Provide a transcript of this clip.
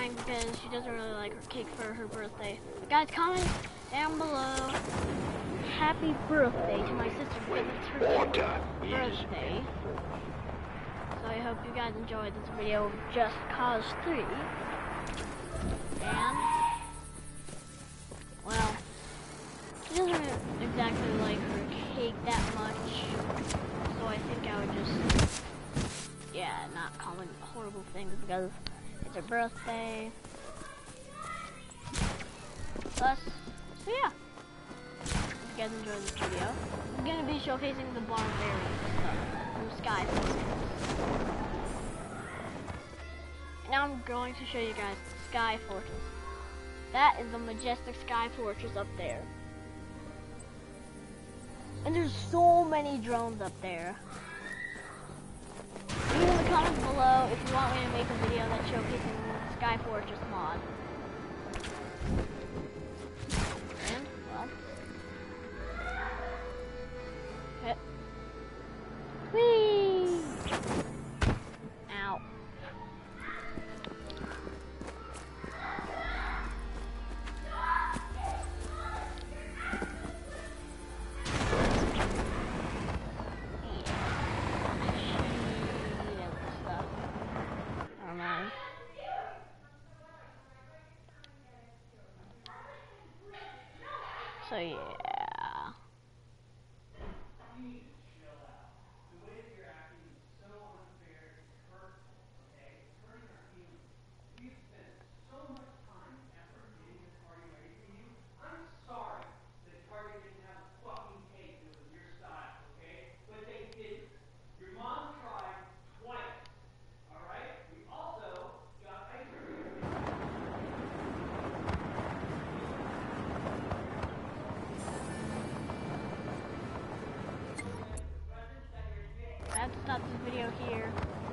crying because she doesn't really like her cake for her birthday. But guys, comment down below happy birthday to my sister because it's her birthday. So I hope you guys enjoyed this video of Just Cause 3. And, well, she doesn't exactly like her cake that much. So I think I would just, not comment horrible things because it's her birthday. Plus, so yeah. If you guys enjoyed this video, I'm going to be showcasing the barbarian stuff from Sky Fortress. And now I'm going to show you guys Sky Fortress. That is the majestic Sky Fortress up there. And there's so many drones up there. Leave in the comments below if you want me to make a video that's showcasing the Sky Fortress mod. And, well, hit. Whee! Ow. So yeah. I have to stop this video here.